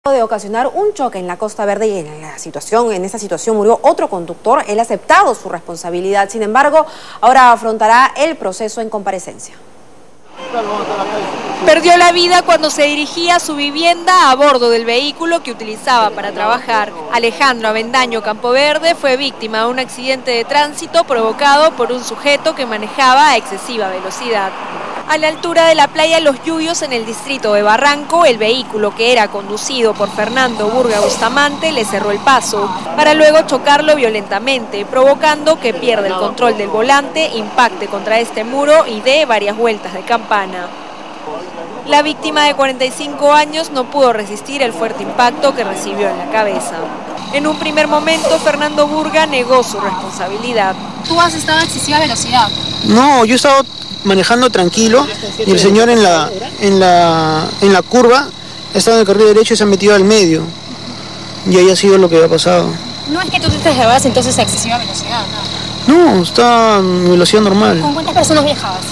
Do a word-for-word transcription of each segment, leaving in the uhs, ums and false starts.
De ocasionar un choque en la Costa Verde y en la situación, en esta situación murió otro conductor. Él ha aceptado su responsabilidad, sin embargo, ahora afrontará el proceso en comparecencia. Perdió la vida cuando se dirigía a su vivienda a bordo del vehículo que utilizaba para trabajar. Alejandro Avendaño Campoverde fue víctima de un accidente de tránsito provocado por un sujeto que manejaba a excesiva velocidad. A la altura de la playa Los Yuyos, en el distrito de Barranco, el vehículo que era conducido por Fernando Burga Bustamante le cerró el paso, para luego chocarlo violentamente, provocando que pierda el control del volante, impacte contra este muro y dé varias vueltas de campana. La víctima de cuarenta y cinco años no pudo resistir el fuerte impacto que recibió en la cabeza. En un primer momento, Fernando Burga negó su responsabilidad. ¿Tú has estado a excesiva velocidad? No, yo he estado manejando tranquilo y el señor en la, en la, en la curva ha estado en el carril derecho y se ha metido al medio. Y ahí ha sido lo que ha pasado. No es que tú te llevabas entonces a excesiva velocidad, ¿no? No, está en velocidad normal. ¿Con cuántas personas viajabas?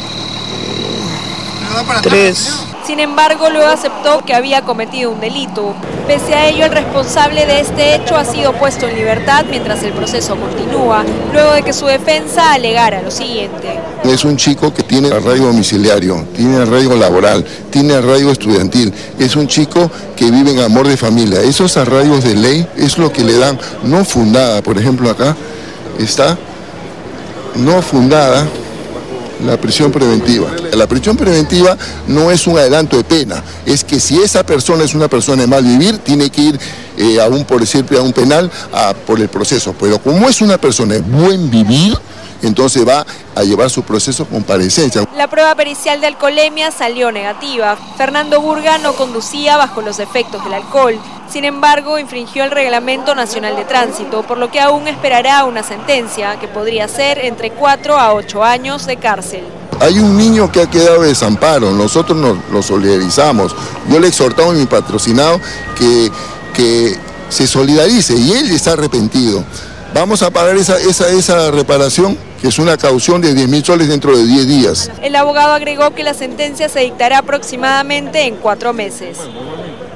Tres. Sin embargo, luego aceptó que había cometido un delito. Pese a ello, el responsable de este hecho ha sido puesto en libertad mientras el proceso continúa, luego de que su defensa alegara lo siguiente. Es un chico que tiene arraigo domiciliario, tiene arraigo laboral, tiene arraigo estudiantil. Es un chico que vive en amor de familia. Esos arraigos de ley es lo que le dan no fundada. Por ejemplo, acá está no fundada la prisión preventiva. La prisión preventiva no es un adelanto de pena, es que si esa persona es una persona de mal vivir, tiene que ir eh, a un, por decir, a un penal a, por el proceso. Pero como es una persona de buen vivir, entonces va a llevar su proceso con comparecencia. La prueba pericial de alcoholemia salió negativa. Fernando Burga no conducía bajo los efectos del alcohol. Sin embargo, infringió el Reglamento Nacional de Tránsito, por lo que aún esperará una sentencia que podría ser entre cuatro a ocho años de cárcel. Hay un niño que ha quedado de desamparo, nosotros nos lo solidarizamos. Yo le he exhortado a mi patrocinado que, que se solidarice y él está arrepentido. Vamos a pagar esa, esa, esa reparación, que es una caución de diez mil soles dentro de diez días. El abogado agregó que la sentencia se dictará aproximadamente en cuatro meses.